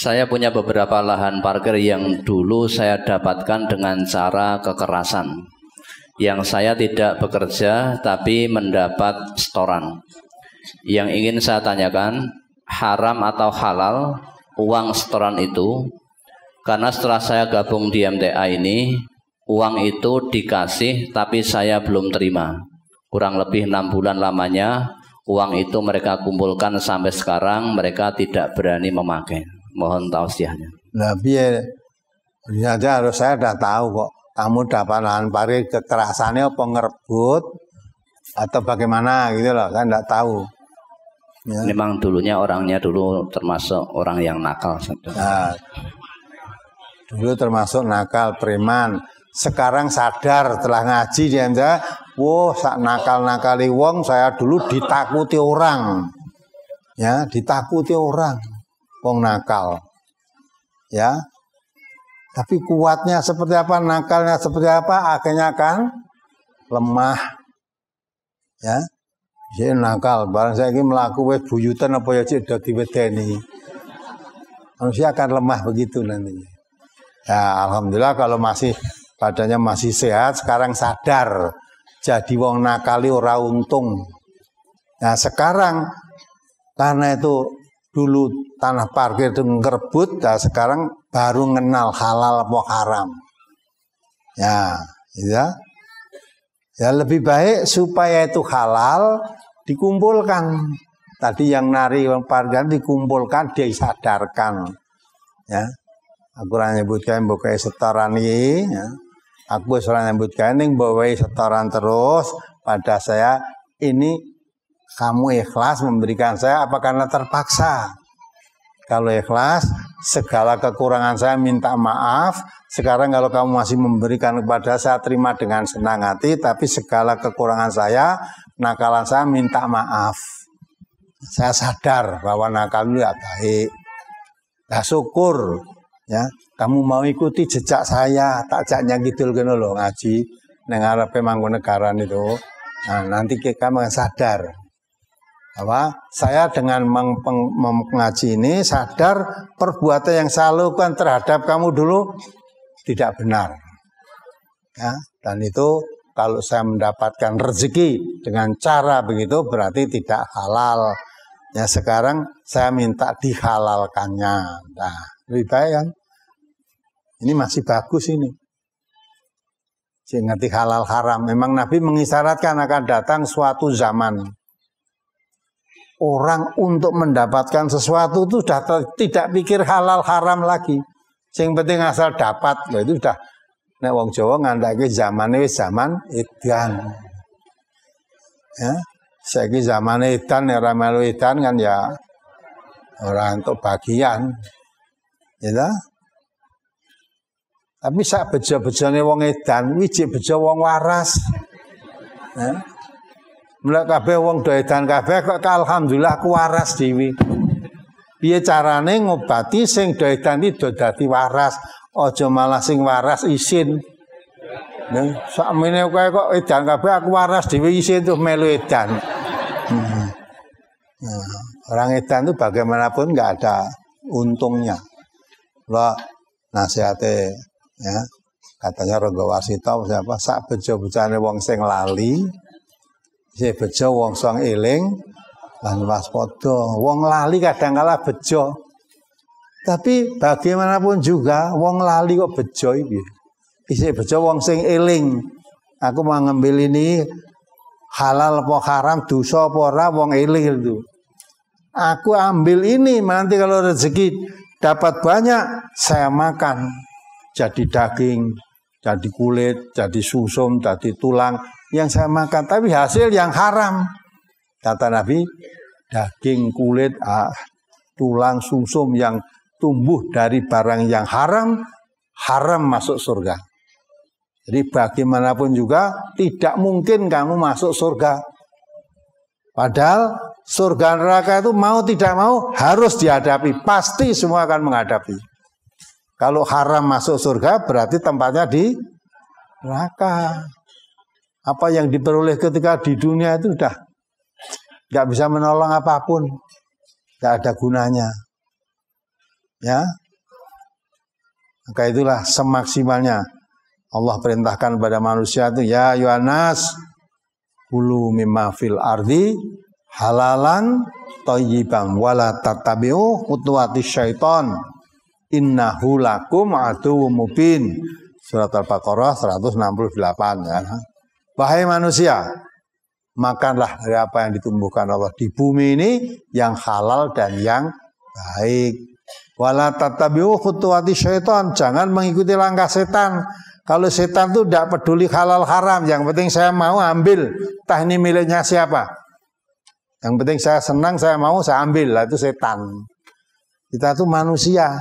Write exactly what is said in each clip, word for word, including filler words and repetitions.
Saya punya beberapa lahan parkir yang dulu saya dapatkan dengan cara kekerasan. Yang saya tidak bekerja tapi mendapat setoran. Yang ingin saya tanyakan, haram atau halal uang setoran itu? Karena setelah saya gabung di M T A ini, uang itu dikasih tapi saya belum terima. Kurang lebih enam bulan lamanya, uang itu mereka kumpulkan sampai sekarang mereka tidak berani memakai. Mohon tausiahnya. Nah, biar aja harus saya udah tahu kok. Kamu dapat lahan parkir kekerasannya apa ngerebut atau bagaimana gitu loh, kan enggak tahu. Ya. Memang dulunya orangnya dulu termasuk orang yang nakal. Nah, dulu termasuk nakal, preman. Sekarang sadar setelah ngaji dia aja, wah, sak nakal-nakali wong saya dulu ditakuti orang. Ya, ditakuti orang. Wong nakal. Ya. Tapi kuatnya seperti apa, nakalnya seperti apa, akhirnya kan lemah. Ya. Jadi nakal, barang saya ini melaku wis buyutan apa ya cik dadi wedeni. Manusia akan lemah begitu nantinya. Ya, alhamdulillah kalau masih badannya masih sehat, sekarang sadar. Jadi wong nakali ora untung. Nah, sekarang karena itu dulu tanah parkir itu ngerebut, nah sekarang baru kenal halal apa haram. Ya, ya. Ya lebih baik supaya itu halal dikumpulkan. Tadi yang nari yang parkir dikumpulkan, disadarkan. Ya. Aku ora nyebutkan mbok setoran iki, ya. Aku wis ora nyebutkan ning mbok setoran terus pada saya ini. Kamu ikhlas memberikan saya apa karena terpaksa? Kalau ikhlas, segala kekurangan saya minta maaf. Sekarang kalau kamu masih memberikan kepada saya, terima dengan senang hati. Tapi segala kekurangan saya, nakalan saya minta maaf. Saya sadar bahwa nakal itu tidak baik. Nah, syukur. Ya, kamu mau ikuti jejak saya, tak jaknya gitu loh ngaji. Nengar Mangkunegaran itu. Nah, nanti kamu sadar. Bahwa saya dengan mengaji ini sadar perbuatan yang saya lakukan terhadap kamu dulu tidak benar. Ya, dan itu kalau saya mendapatkan rezeki dengan cara begitu berarti tidak halal. Ya, sekarang saya minta dihalalkannya. Nah, lebih baik kan? Ini masih bagus ini. Jadi ngerti halal haram. Memang Nabi mengisyaratkan akan datang suatu zaman. Orang untuk mendapatkan sesuatu itu sudah tidak pikir halal haram lagi. Yang penting asal dapat. Loh, itu sudah nek wong Jawa ngandhake zamane wis zaman edan. Ya, saiki zamane edan ora melu edan kan ya ora untuk bagian. Ya. Tapi sak bejo-bejone wong edan, wiji bejo wong waras. Ya. Mulai kabeh wong do edan kabeh kok alhamdulillah ku waras dhewe. Piye carane ngobati sing do edan iki do dadi waras, aja malah sing waras isin. Nek sakmene kowe kok edan kabeh aku waras dhewe isin terus melu edan. Hmm. Nah, orang edan itu bagaimanapun enggak ada untungnya. Lah nasihate ya katanya Rangga Warsita siapa sak bejo-bejane wong sing lali. Si bejo wong sing eling lan waspada. Wong lali kadang kala bejo. Tapi bagaimanapun juga wong lali kok bejo iki. Isih bejo wong sing eling. Aku mau ngambil ini halal apa haram, dosa apa ora, wong eling itu. Aku ambil ini nanti kalau rezeki dapat banyak saya makan. Jadi daging, jadi kulit, jadi susum, jadi tulang yang saya makan, tapi hasil yang haram. Kata Nabi, daging, kulit, ah, tulang, sumsum yang tumbuh dari barang yang haram, haram masuk surga. Jadi bagaimanapun juga tidak mungkin kamu masuk surga. Padahal surga neraka itu mau tidak mau harus dihadapi. Pasti semua akan menghadapi. Kalau haram masuk surga berarti tempatnya di neraka. Apa yang diperoleh ketika di dunia itu sudah nggak bisa menolong apapun, nggak ada gunanya. Ya. Maka itulah semaksimalnya Allah perintahkan pada manusia itu, ya Yohanes, kulu mimma fil ardi halalan thayyiban wala tattabi'u khutuwatis syaiton innahu lakum aduwwum mubin. Surat Al-Baqarah seratus enam puluh delapan ya. Wahai manusia, makanlah dari apa yang ditumbuhkan Allah di bumi ini yang halal dan yang baik. Wala tattabi'u khutuwatis syaiton, jangan mengikuti langkah setan. Kalau setan itu tidak peduli halal haram, yang penting saya mau ambil, entah ini miliknya siapa. Yang penting saya senang, saya mau, saya ambil, lah itu setan. Kita itu manusia,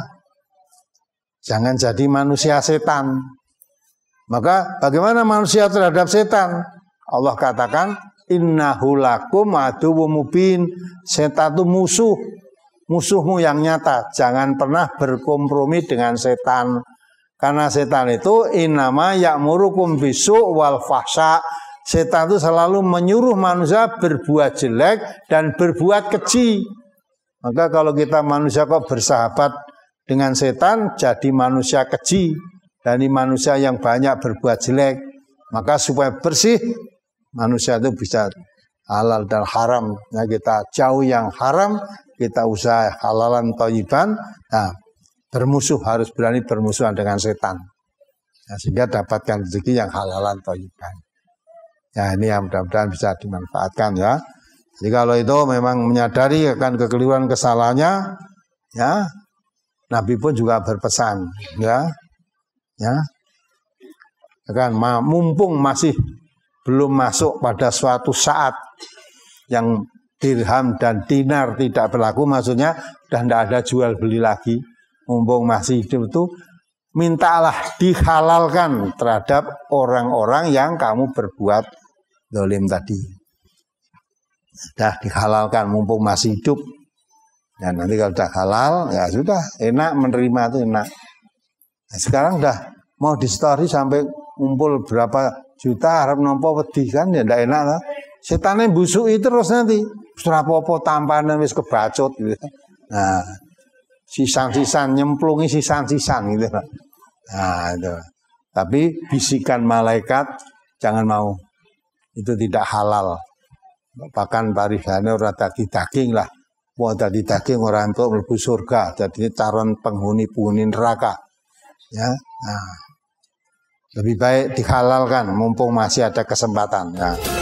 jangan jadi manusia setan. Maka bagaimana manusia terhadap setan? Allah katakan, innahu lakum aduwwum mubin. Setan itu musuh, musuhmu yang nyata. Jangan pernah berkompromi dengan setan. Karena setan itu innama ya'murukum bisu' wal fahsya. Setan itu selalu menyuruh manusia berbuat jelek dan berbuat keji. Maka kalau kita manusia kok bersahabat dengan setan, jadi manusia keji. Dan manusia yang banyak berbuat jelek. Maka supaya bersih, manusia itu bisa halal dan haram. Nah, kita jauh yang haram, kita usaha halalan thayyiban. Nah, bermusuh, harus berani bermusuhan dengan setan. Nah, sehingga dapatkan rezeki yang halalan thayyiban. Ya, ini yang mudah-mudahan bisa dimanfaatkan ya. Jadi kalau itu memang menyadari akan kekeliruan kesalahannya, ya, Nabi pun juga berpesan, ya, ya, kan mumpung masih belum masuk pada suatu saat yang dirham dan dinar tidak berlaku, maksudnya sudah tidak ada jual beli lagi. Mumpung masih hidup itu, mintalah dihalalkan terhadap orang-orang yang kamu berbuat zalim tadi. Dah dihalalkan mumpung masih hidup. Dan nanti kalau sudah halal, ya sudah, enak menerima itu enak. Nah, sekarang udah mau di story sampai kumpul berapa juta, harap nompo wedi kan, ya tidak enak lah. Setannya busui terus nanti. Setelah popo tampanan wis kebacut gitu. Nah, sisan-sisan nyemplungi sisan-sisan gitu. Nah, itu. Tapi bisikan malaikat jangan mau. Itu tidak halal. Bahkan parisane ora dadi daging lah. Mau dadi daging ora entuk mlebu surga, jadi calon penghuni-penghuni neraka. Ya. Nah. Lebih baik dihalalkan mumpung masih ada kesempatan. Nah.